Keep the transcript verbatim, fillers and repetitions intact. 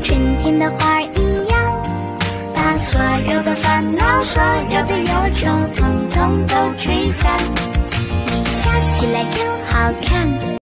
春天的花儿一样，把所有的烦恼、所有的忧愁，统统都吹散。你笑起来真好看。